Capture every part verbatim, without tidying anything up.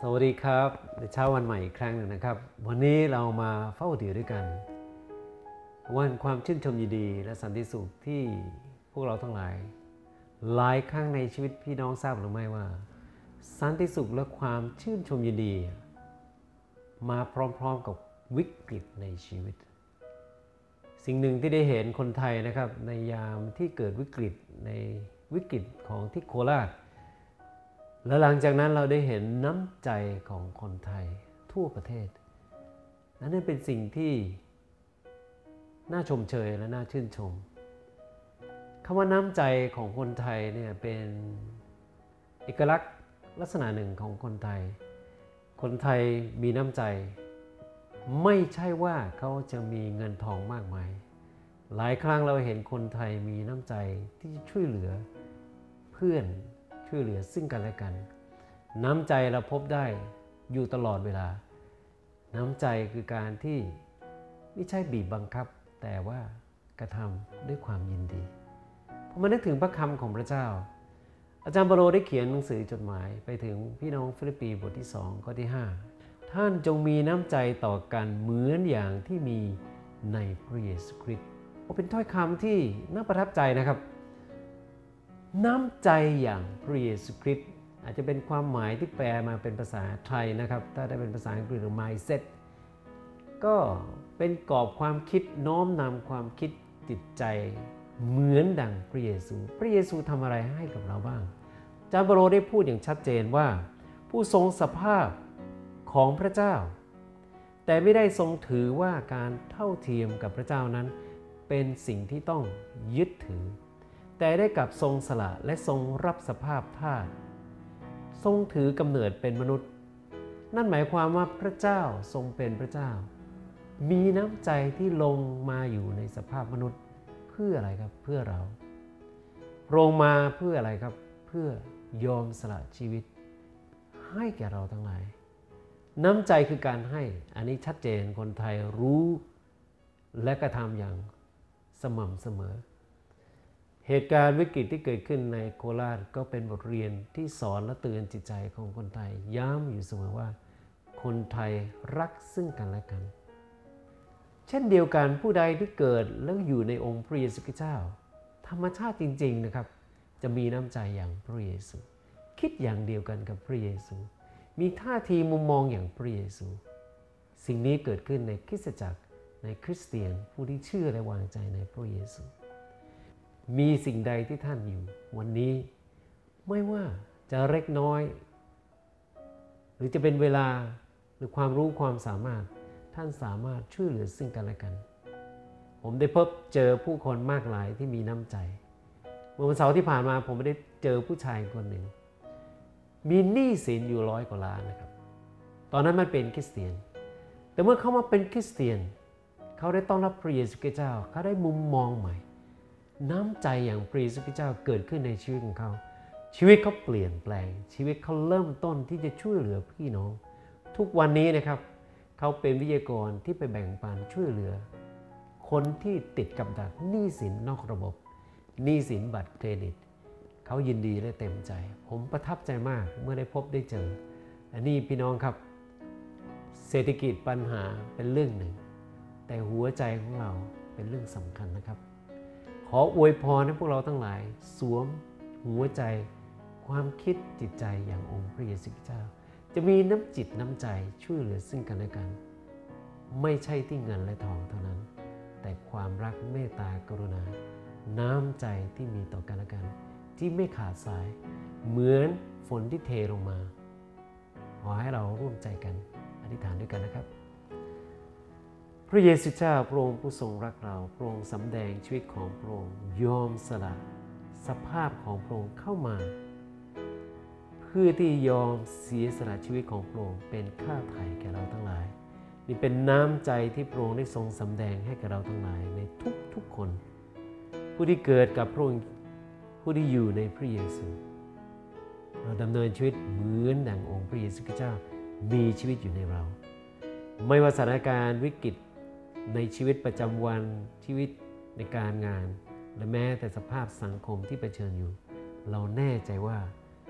สวัสดีครับในเช้าวันใหม่อีกครั้งหนึ่งนะครับวันนี้เรามาเฝ้าถือด้วยกันวันความชื่นชมยินดีและสันติสุขที่พวกเราทั้งหลายหลายครั้งในชีวิตพี่น้องทราบหรือไม่ว่าสันติสุขและความชื่นชมยินดีมาพร้อมๆกับวิกฤตในชีวิตสิ่งหนึ่งที่ได้เห็นคนไทยนะครับในยามที่เกิดวิกฤตในวิกฤตของที่โคราชและหลังจากนั้นเราได้เห็นน้ำใจของคนไทยทั่วประเทศนั่นเป็นสิ่งที่น่าชมเชยและน่าชื่นชมคำว่าน้ำใจของคนไทยเนี่ยเป็นเอกลักษณ์ลักษณะหนึ่งของคนไทยคนไทยมีน้ำใจไม่ใช่ว่าเขาจะมีเงินทองมากมายหลายครั้งเราเห็นคนไทยมีน้ำใจที่ช่วยเหลือเพื่อนช่วยเหลือซึ่งกันและกันน้ำใจเราพบได้อยู่ตลอดเวลาน้ำใจคือการที่ไม่ใช่บีบบังคับแต่ว่ากระทำด้วยความยินดีผมมานึกถึงพระคำของพระเจ้าอาจารย์เปโตรได้เขียนหนังสือจดหมายไปถึงพี่น้องฟิลิปปีบทที่สองข้อที่ห้าท่านจงมีน้ำใจต่อกันเหมือนอย่างที่มีในพระเยซูคริสต์เป็นถ้อยคำที่น่าประทับใจนะครับน้ำใจอย่างพระเยซูคริสต์อาจจะเป็นความหมายที่แปลมาเป็นภาษาไทยนะครับถ้าได้เป็นภาษาอังกฤษหรือ mindset ก็เป็นกรอบความคิดน้อมนำความคิดจิตใจเหมือนดังพระเยซูพระเยซูทำอะไรให้กับเราบ้างอาจารย์เปโตรได้พูดอย่างชัดเจนว่าผู้ทรงสภาพของพระเจ้าแต่ไม่ได้ทรงถือว่าการเท่าเทียมกับพระเจ้านั้นเป็นสิ่งที่ต้องยึดถือแต่ได้กลับทรงสละและทรงรับสภาพทาสทรงถือกำเนิดเป็นมนุษย์นั่นหมายความว่าพระเจ้าทรงเป็นพระเจ้ามีน้ำใจที่ลงมาอยู่ในสภาพมนุษย์เพื่ออะไรครับเพื่อเราลงมาเพื่ออะไรครับเพื่อยอมสละชีวิตให้แก่เราทั้งหลายน้ำใจคือการให้อันนี้ชัดเจนคนไทยรู้และกระทำอย่างสม่ำเสมอเหตุการณ์วิกฤตที่เกิดขึ้นในโคราชก็เป็นบทเรียนที่สอนและเตือนจิตใจของคนไทยย้ำอยู่เสมอว่าคนไทยรักซึ่งกันและกันเช่นเดียวกันผู้ใดที่เกิดแล้วอยู่ในองค์พระเยซูคริสต์เจ้าธรรมชาติจริงๆนะครับจะมีน้ำใจอย่างพระเยซูคิดอย่างเดียวกันกับพระเยซูมีท่าทีมุมมองอย่างพระเยซูสิ่งนี้เกิดขึ้นในคริสตจักรในคริสเตียนผู้ที่เชื่อและวางใจในพระเยซูมีสิ่งใดที่ท่านอยู่วันนี้ไม่ว่าจะเล็กน้อยหรือจะเป็นเวลาหรือความรู้ความสามารถท่านสามารถช่วยเหลือซึ่งกันและกันผมได้พบเจอผู้คนมากหลายที่มีน้ำใจเมื่อวันเสาร์ที่ผ่านมาผมได้เจอผู้ชายคนหนึ่งมีหนี้สินอยู่ร้อยกว่าล้านนะครับตอนนั้นมันเป็นคริสเตียนแต่เมื่อเขามาเป็นคริสเตียนเขาได้ต้อนรับพระเยซูคริสต์เจ้าเขาได้มุมมองใหม่น้ำใจอย่างพระเยซูคริสต์เจ้าเกิดขึ้นในชีวิตของเขาชีวิตเขาเปลี่ยนแปลงชีวิตเขาเริ่มต้นที่จะช่วยเหลือพี่น้องทุกวันนี้นะครับเขาเป็นวิทยากรที่ไปแบ่งปันช่วยเหลือคนที่ติดกับดักหนี้สินนอกระบบหนี้สินบัตรเครดิตเขายินดีและเต็มใจผมประทับใจมากเมื่อได้พบได้เจออันนี้พี่น้องครับเศรษฐกิจปัญหาเป็นเรื่องหนึ่งแต่หัวใจของเราเป็นเรื่องสำคัญนะครับขออวยพรให้พวกเราทั้งหลายสวมหัวใจความคิดจิตใจอย่างองค์พระเยซูคริสต์เจ้าจะมีน้ำจิตน้ำใจช่วยเหลือซึ่งกันและกันไม่ใช่ที่เงินและทองเท่านั้นแต่ความรักเมตตากรุณาน้ำใจที่มีต่อกันและกันที่ไม่ขาดสายเหมือนฝนที่เทลงมาขอให้เราร่วมใจกันอธิษฐานด้วยกันนะครับพระเยซูเจ้าพระองค์ผู้ทรงรักเราพระองค์สำแดงชีวิตของพระองค์ยอมสละสภาพของพระองค์เข้ามาเพื่อที่ยอมเสียสละชีวิตของพระองค์เป็นค่าไถ่แก่เราทั้งหลายนี่เป็นน้ำใจที่พระองค์ได้ทรงสำแดงให้แก่เราทั้งหลายในทุกๆคนผู้ที่เกิดกับพระองค์ผู้ที่อยู่ในพระเยซูเราดำเนินชีวิตเหมือนดังองค์พระเยซูคริสต์เจ้ามีชีวิตอยู่ในเราไม่ว่าสถานการณ์วิกฤตในชีวิตประจำวันชีวิตในการงานและแม้แต่สภาพสังคมที่เผชิญอยู่เราแน่ใจว่า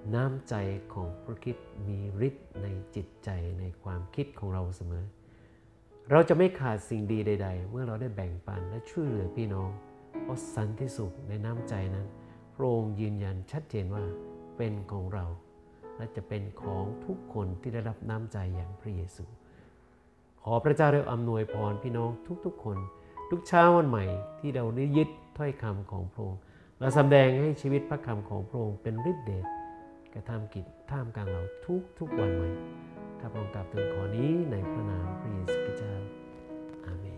น้ำใจของพระคริสต์มีฤทธิ์ในจิตใจในความคิดของเราเสมอเราจะไม่ขาดสิ่งดีใดๆเมื่อเราได้แบ่งปันและช่วยเหลือพี่น้องเพราะสันติสุขในน้ำใจนั้นพระองค์ยืนยันชัดเจนว่าเป็นของเราและจะเป็นของทุกคนที่ได้รับน้ำใจอย่างพระเยซูขอพระเจ้าได้อำนวยพรพี่น้องทุกๆคนทุกเช้าวันใหม่ที่เราได้ยึดถ้อยคำของพระองค์และแสดงให้ชีวิตพระคำของพระองค์เป็นฤทธิ์เดชกระทำกิจท่ามกลางเราทุกๆวันใหม่ข้าพระองค์กราบทูลขอนี้ในพระนามพระเยซูคริสต์เจ้าอาเมน